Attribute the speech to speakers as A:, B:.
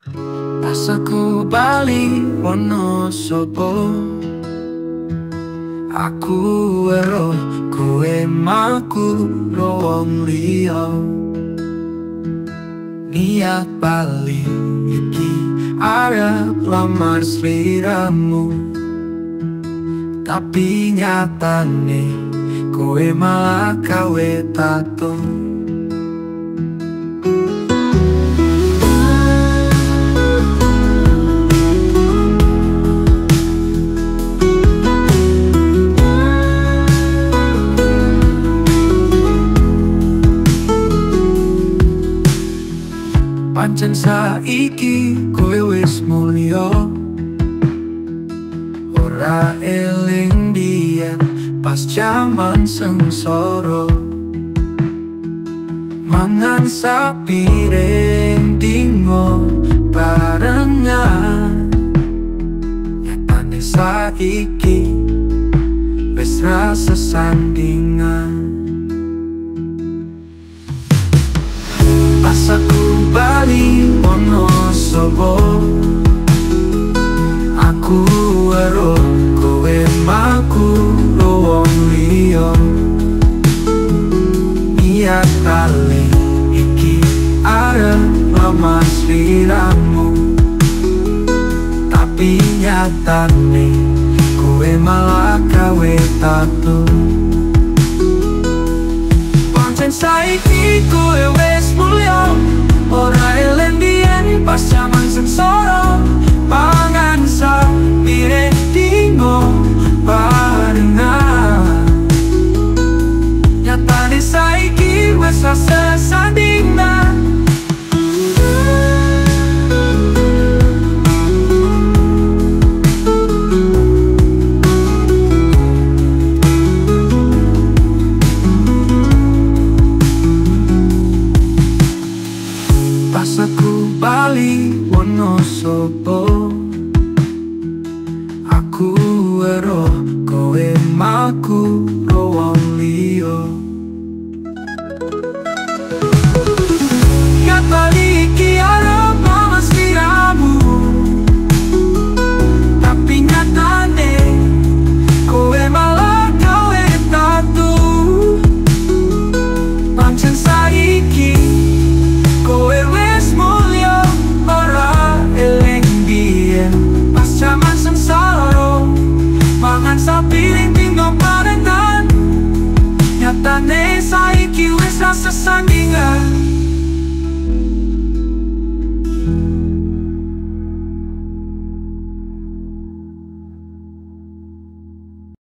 A: Pas aku bali Wonosobo, aku ero kowe maku wong liya. Niat bali iki arep lamar sliramu, tapi nyatane kowe malah gawe tato. Pancen saiki kowe wis mulya, ora eling biyen pas jaman sengsara. Mangan sapiring dingo barengan, nyatane saiki wis ra sesandingan. Pas aku bali Wonosobo, aku ero kowe maku wong liya. Niat bali iki arep lamar sliramu, tapi nyatane kowe malah gawe tato. Pancen saiki kowe wis mulya, ora eling biyen pas jaman sengsara. Pangan sapiring dingo barengan, nyatane saiki wis ra sesandingan. Pas aku bali Wonosobo,